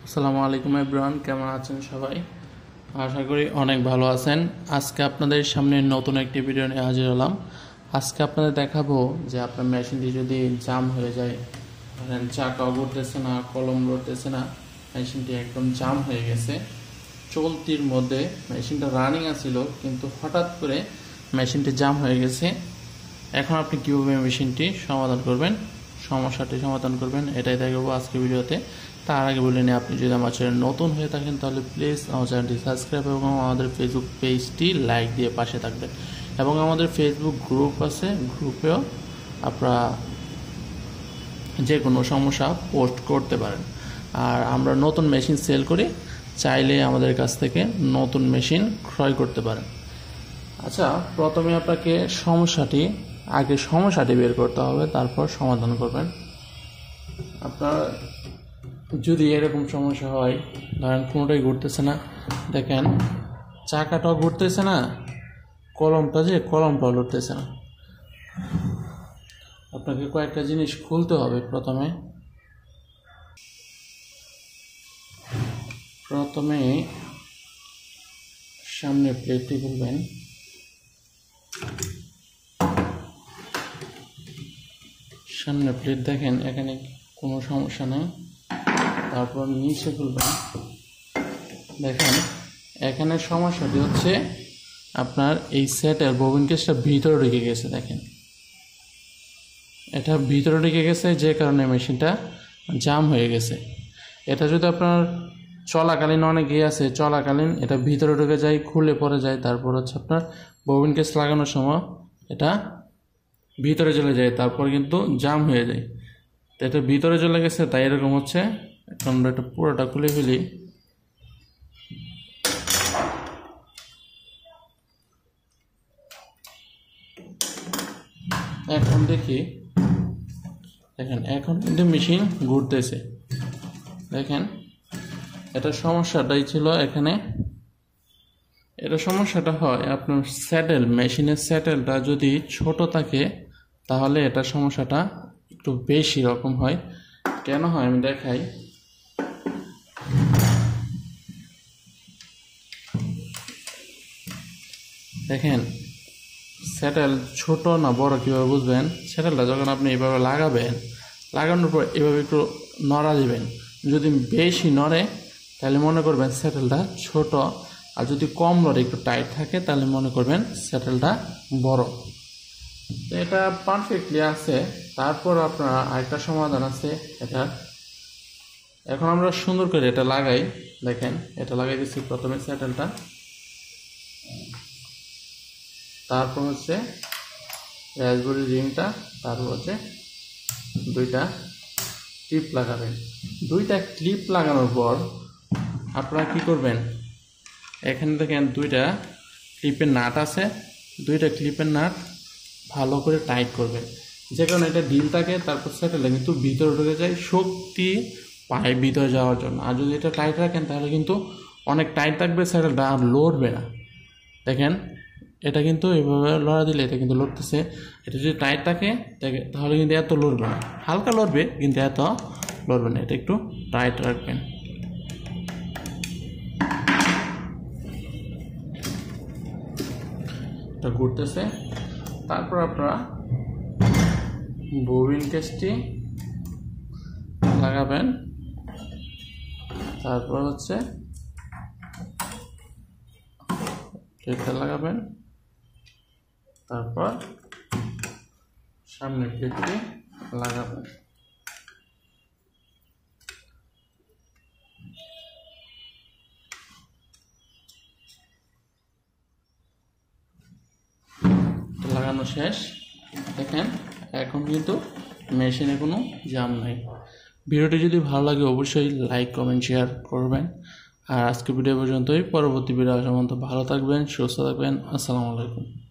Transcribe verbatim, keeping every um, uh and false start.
আসসালামু আলাইকুম এভরিওয়ান, কেমন আছেন সবাই? আশা করি অনেক ভালো আছেন। আজকে আপনাদের সামনে নতুন একটি ভিডিও নিয়ে হাজির হলাম। আজকে আপনাদের দেখাবো যে আপনার মেশিনটি যদি জাম হয়ে যায়, ধরেন চাকাও ঘুরতেছে না, কলম লড়তেছে না, মেশিনটি একদম জাম হয়ে গেছে, চলতির মধ্যে মেশিনটা রানিং আছিল কিন্তু হঠাৎ করে মেশিনটি জাম হয়ে গেছে। এখন আপনি কীভাবে মেশিনটি সমাধান করবেন, সমস্যাটি সমাধান করবেন, এটাই দেখাবো আজকে ভিডিওতে। তার আগে বলে নিই, আপনি যদি আমার চ্যানেল নতুন হয়ে থাকেন তাহলে প্লিজ আমার চ্যানেলটি সাবস্ক্রাইব এবং আমাদের ফেসবুক পেজটি লাইক দিয়ে পাশে থাকবেন। এবং আমাদের ফেসবুক গ্রুপ আছে, গ্রুপেও আপনারা যে কোনো সমস্যা পোস্ট করতে পারেন। আর আমরা নতুন মেশিন সেল করি, চাইলে আমাদের কাছ থেকে নতুন মেশিন ক্রয় করতে পারেন। আচ্ছা, প্রথমে আপনাকে সমস্যাটি আগে সমস্যাটি বের করতে হবে, তারপর সমাধান করবেন। আপনার যদি এরকম সমস্যা হয়, ধরেন কোনোটাই ঘুরতেছে না, দেখেন চাকাটাও ঘুরতেছে না, কলমটা যে কলমটাও লড়তেছে না, আপনাকে কয়েকটা জিনিস খুলতে হবে। প্রথমে প্রথমে সামনে প্লেটটি খুলবেন, সামনে প্লেট দেখেন এখানে কোনো সমস্যা নেই। তারপর নিচে খুলবেন, দেখেন এখানে সমস্যাটি হচ্ছে আপনার এই সেটের ববিন কেসটা ভিতরে ঢুকে গেছে। দেখেন এটা ভিতরে ঢুকে গেছে, যে কারণে মেশিনটা জাম হয়ে গেছে। এটা যদি আপনার চলাকালীন অনেক ইয়ে আছে, চলাকালীন এটা ভিতরে ঢুকে যায়, খুলে পড়ে যায়, তারপর হচ্ছে আপনার ববিন কেস লাগানোর সময় এটা ভিতরে চলে যায়, তারপর কিন্তু জাম হয়ে যায়। তো এটা ভিতরে চলে গেছে, তাই এরকম হচ্ছে। এখন আমরা এটা পুরোটা খুলে ফেলি। এখন দেখি, দেখেন এখন কিন্তু মেশিন ঘুরতেছে। দেখেন এটা সমস্যাটাই ছিল এখানে। এটা সমস্যাটা হয় আপনার স্যাটেল, মেশিনের স্যাটেলটা যদি ছোট থাকে তাহলে এটা সমস্যাটা একটু বেশি রকম হয়। কেন হয় আমি দেখাই। দেখেন স্যাটেল ছোট না বড় কীভাবে বুঝবেন? স্যাটেলটা যখন আপনি এভাবে লাগাবেন, লাগানোর পর এভাবে একটু নড়া দিবেন। যদি বেশি নড়ে তাহলে মনে করবেন স্যাটেলটা ছোট, আর যদি কম নড়ে একটু টাইট থাকে তাহলে মনে করবেন স্যাটেলটা বড়। তো এটা পারফেক্টলি আছে। তারপর আপনার আরেকটা সমাধান আছে এটা। এখন আমরা সুন্দর করে এটা লাগাই। দেখেন এটা লাগাই দিচ্ছি প্রথমে স্যাটেলটা, তারপর হচ্ছে রাজবরি রিংটা, তারপর হচ্ছে দুইটা ক্লিপ লাগাবেন। দুইটা ক্লিপ লাগানোর পর আপনারা কি করবেন, এখানে দেখেন দুইটা ক্লিপের নাট আছে, দুইটা ক্লিপের নাট ভালো করে টাইট করবেন, যে কারণে এটা ঢিল থাকে। তারপর সেটা কিন্তু ভিতরে ঢুকে যায়, শক্তি পায় ভিতরে যাওয়ার জন্য। আর যদি এটা টাইট রাখেন তাহলে কিন্তু অনেক টাইট থাকবে, সেটা আর লড়বে না। দেখেন এটা কিন্তু এভাবে লড়া দিলে এটা কিন্তু লড়তেছে। এটা যদি টাইট থাকে তাহলে কিন্তু এত লড়বে না, হালকা লড়বে কিন্তু এত লড়বে না। এটা একটু টাইট রাখবেন। এটা ঘুরতেছে। তারপর আপনারা ববিন কেসটি লাগাবেন, তারপর হচ্ছে প্লেটটা লাগাবেন, তারপর সামনের প্লেটটি লাগাবেন। লাগানো শেষ। দেখেন এখন কিন্তু মেশিনে কোনো জাম নাই। ভিডিওটি যদি ভালো লাগে অবশ্যই লাইক কমেন্ট শেয়ার করবেন। আর আজকে ভিডিও পর্যন্তই। পরবর্তী ভিডিও আসা পর্যন্ত ভালো থাকবেন, সুস্থ থাকবেন। আসসালামু আলাইকুম।